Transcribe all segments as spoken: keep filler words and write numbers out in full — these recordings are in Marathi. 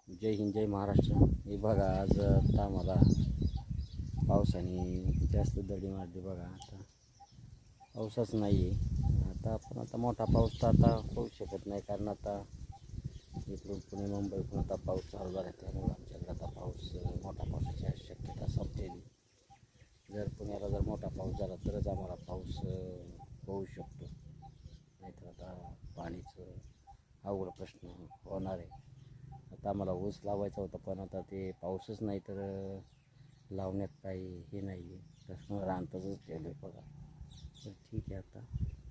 जय हिंद जय महाराष्ट्र। हे बघा आज आता मला पावसाने जास्त दडी मारली बघा। आता पाऊसच नाही आहे। आता आपण आता मोठा पाऊस तर आता होऊ शकत नाही, कारण आता इकडून पुणे मुंबईकडून आता पाऊस चालू झाला, त्यामुळे आमच्याकडे आता पाऊस मोठा पावसाची शक्यता संपलेली। जर पुण्याला जर मोठा पाऊस झाला तरच आम्हाला पाऊस होऊ शकतो, नाहीतर आता पाणीचं अवघड प्रश्न होणार आहे। आता आम्हाला ऊस लावायचा होता, पण आता ते पाऊसच नाही तर लावण्यात काही हे नाही आहे, त्यामुळे रानतच ठेवलं बघा। तर ठीक आहे, आता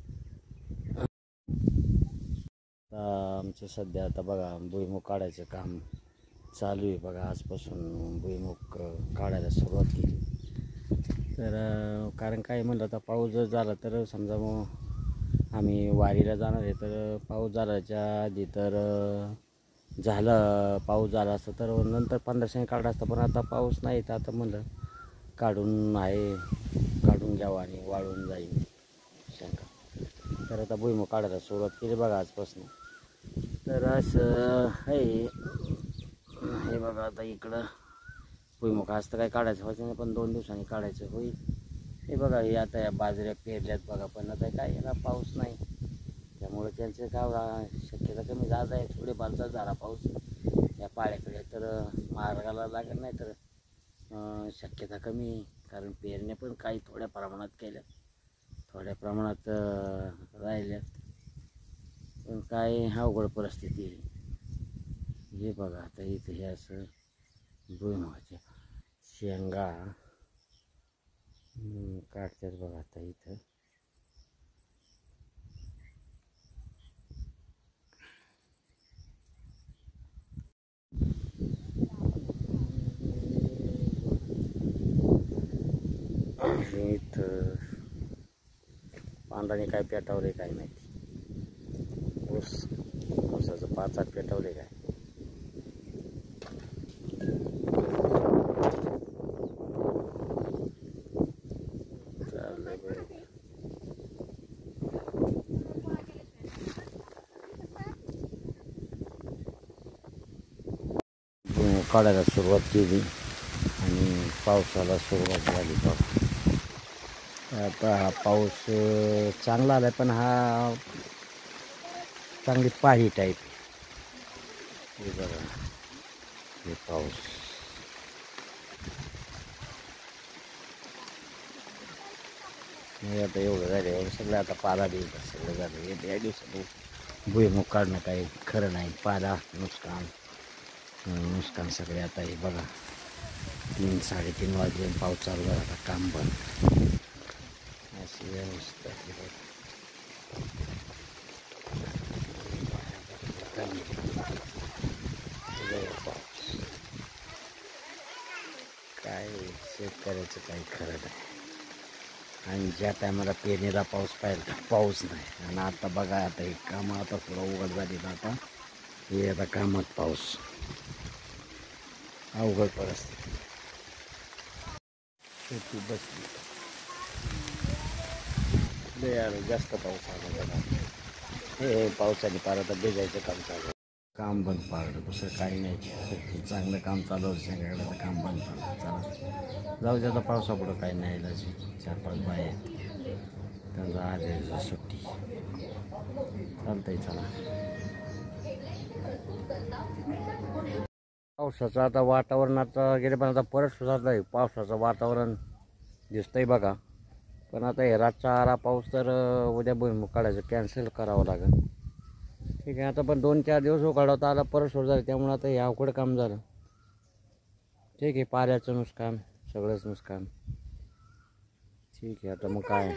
आता आमचं सध्या आता बघा भुईमुग काढायचं काम चालू आहे बघा। आजपासून भुईमुग काढायला सुरुवात केली। तर कारण काय म्हणलं, आता पाऊस जर झाला तर समजा मग आम्ही वारीला जाणार आहे, तर पाऊस झाल्याच्या आधी तर झालं पाऊस झाला असतं तर नंतर पंधराशे काढला असतं, पण आता पाऊस नाही तर आता म्हणलं काढून आहे काढून घ्यावं आणि वाळून जाईल शंका। तर आता भुईमुग काढायला सुरुवात केली बघा आजपासून। तर असं आहे हे बघा। आता इकडं भुईमुग आज तर काही काढायचं व्हायचं नाही, पण दोन दिवसांनी काढायचं होईल। हे बघा हे आता या बाजऱ्या पेरल्यात बघा, पण आता काय याला पाऊस नाही, त्यामुळे त्यांचं काय शक्यता कमी जात आहे। थोडे बालचा झाला पाऊस या पाळ्याकडे तर मार्गाला लागत नाही, तर शक्यता कमी आहे, कारण पेरण्या पण काही थोड्या प्रमाणात केल्यात, थोड्या प्रमाणात राहिल्यात, पण काय अवघड परिस्थिती आहे। हे बघा आता इथं हे असं भुईमुगाच्या शेंगा काढतात बघा। आता इथं इथं पांढराने काय पेटावले काय माहिती, ऊस ऊसाचं पाच आठ पेटावले काय। काढायला सुरुवात केली आणि पावसाला सुरुवात झाली बघा। आता हा पाऊस चांगला आला, पण हा चांगली पाही टाईप हे बघा। हे पाऊस हे आता एवढं झालं, सगळं आता पाला देईल सगळं झालं। या दिवसात भुईमुग काढणं काही खरं नाही, पाला नुकसान नुकसान सगळे। आता हे बघा तीन साडेतीन वाजले पाऊस चालू झाला, आता काम बंद अशी व्यवस्था काय शेतकऱ्याचं काही खरं नाही, आणि ज्या टायमाला पेरणीला पाऊस पाहिजे पाऊस नाही, आणि आता बघा आता हे काम आता थोडं उघड झाली ना, आता हे आता कामात पाऊस अवघड परिस्थिती शेती बसली। लय जास्त पाऊस आला बघा, हे पावसाने पार आता भिजायचं काम चालू, काम बंद पाडलं, दुसरं काही नाही। चांगलं काम चालू होतं सगळ्याकडे, तर काम बंद पाडलं। चला जाऊ दे, आता पावसापुढं काही नाही इलाज। चार पाच बाय आहेत, त्यांचा आज सुट्टी चालतंय। चला पावसाचं आता वातावरण आता गेले, पण आता परत सुधारलं आहे, पावसाचं वातावरण दिसतंय बघा। पण आता हे रातचा आला पाऊस, तर उद्या भुईमुग काढायचं कॅन्सल करावं लागेल। ठीक आहे, आता पण दोन चार दिवस उघडवता आला, परत सुरू झालं, त्यामुळे आता हे अवघड काम झालं। ठीक आहे, पाऱ्याचं नुकसान सगळंच नुकसान। ठीक आहे, आता मग काय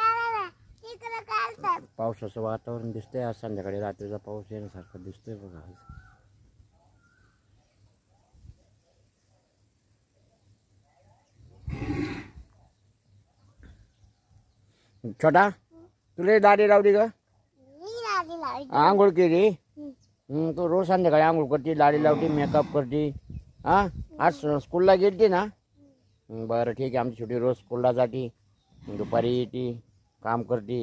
पावसाचं वातावरण दिसतंय, आज संध्याकाळी रात्रीचा पाऊस येण्यासारखं दिसतोय बघा। आज छोटा तुला दाढी लावली का? आंघोळ केली? तू रोज संध्याकाळी आंघोळ करते, दाढी लावते, मेकअप करते, हा? आज स्कूलला गेलती ना? बरं ठीक आहे, आमची छोटी रोज स्कूलला जाते, दुपारी येते, काम करते।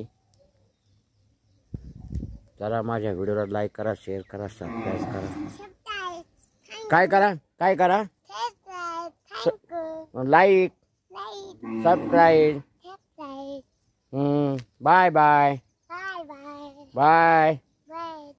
चला माझ्या व्हिडिओला लाईक करा, शेअर करा, सबस्क्राईब करा। काय करा काय करा like subscribe. Hmm bye bye bye